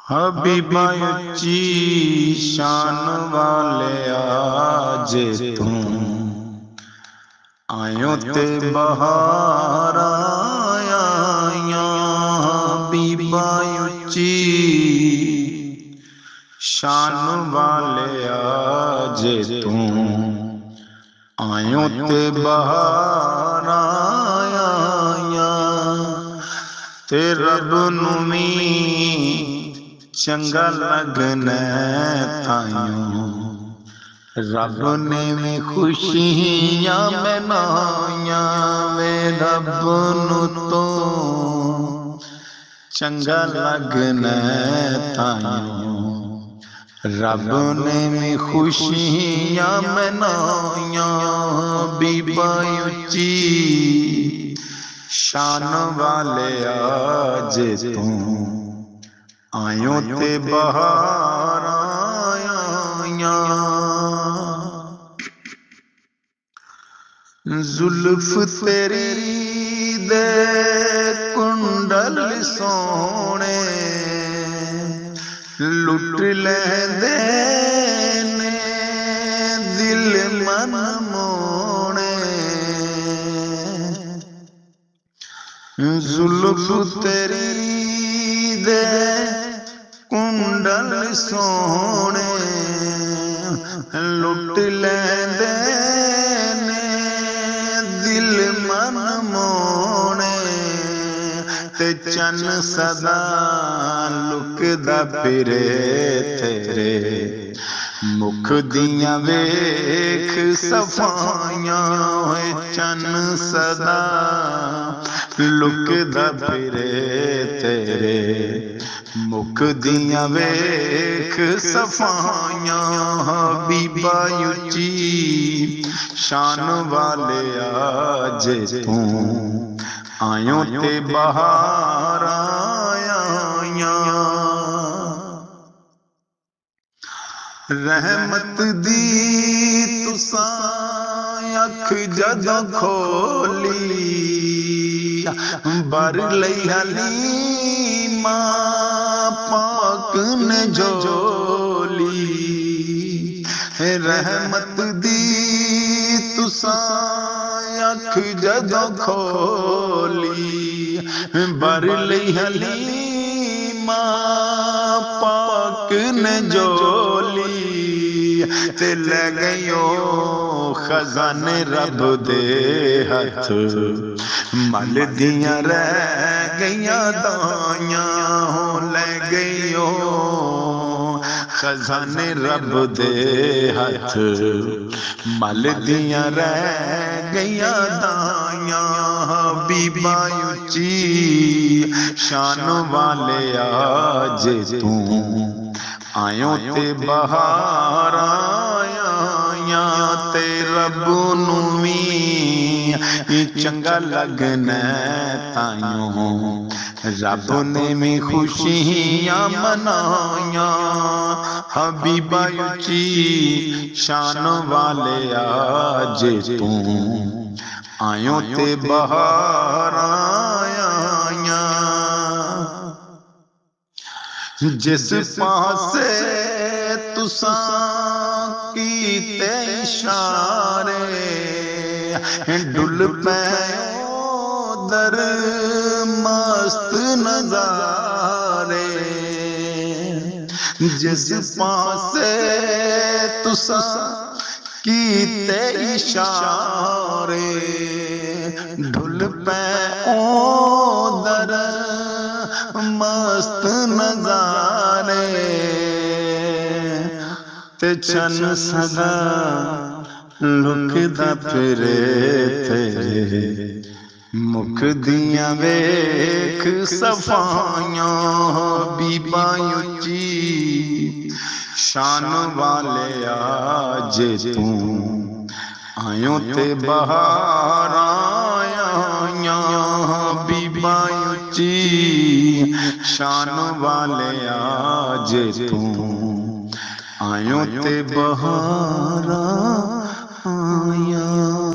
Habiba उच्ची शान वाले आज तू आयो ते बहार आया। हबीबा उच्ची शान वाले आज तू आयो ते बहार आया। ते रब नूं चंगा लगना ताइयों रब ने भी खुशियां मनाइया। वे रब नूं तो चंगा लगना ताइयों रब ने भी खुशियां मनाइया। बीबा उच्ची शान वाले आज तू आयो ते बहार आया। जुल्फ तेरी दे कुंडल सोने लुट लेंदे ने दिल मन मोने। जुल्फ तेरी दे कुंडल सोने लुट लेंदे ने दिल मन मोने। ते चन सदा लुकदा फिरे तेरे मुख दियां वेख सफाइयां। चन सदा लुकदा फिरे तेरे मुख दियां वेख सफाइयां। हबीबा उच्ची शान वाले आज तू आयो ते बहार आया। रहमत दी तुसां अख जदों खोली बर लई हलीमा पाक ने झोली। रहमत दी तुसां अख जदों खोली बर लई हलीमा पाक ने झोली। ते ले गयो खजाने रब दे हथ मल दियां रह गईयां दाइयां। ले गयो खजाने रब दे हथ मल दियां रह गईयां दाइयां। हबीबा उच्ची शान वाले आज तू आयो ते बहार आया। ते रब नूं भी चंगा लगना ताइयों रब ने भी खुशियां मनाइया। हबीबा उच्ची शान वाले आज तू आयो ते बहार आया। जिस पासे तुसां कीते इशारे डुल पैओ दर मस्त नजारे। जिस पासे तुसां कीते इशारे डुल पैओ दर मस्त नजारे। ते चन सदा लुकदा फिरे तेरे मुख दियां वेख सफाइयां। बीबा उच्ची शान वाले आज तू आयो ते बहार आया। बीबा उच्ची शान वाले आज तू आयो ते बहार आया।